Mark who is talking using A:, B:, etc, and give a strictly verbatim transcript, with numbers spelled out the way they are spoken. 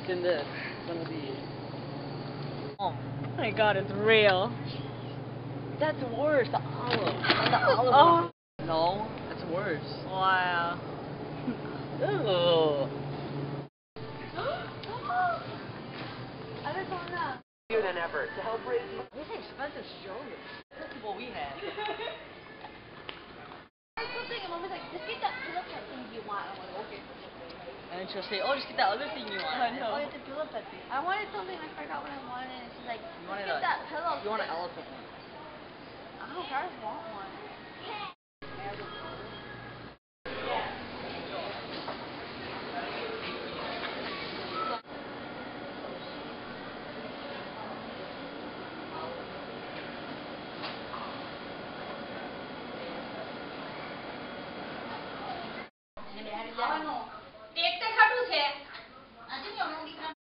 A: What's in this? Some of these.
B: Oh my god, it's real.
A: That's worse. The olive. The olive.
B: Oh.
A: No, that's worse.
B: Wow.
A: Ew.
C: Than ever to help raise money.
A: These are expensive strollers. That's what we had.
D: Something and mom was like, just get that pillow pet thing you want. I'm like, okay.
A: And then she'll say, oh, just get that other thing you want.
B: I know.
D: Oh, it's a pillow pet thing. I wanted something, I forgot what I wanted, and she's like,
A: You
D: just
A: wanted
D: get
A: a,
D: that pillow.
A: you want an
D: thing.
A: elephant one.
D: I don't care, I just want one. I don't know.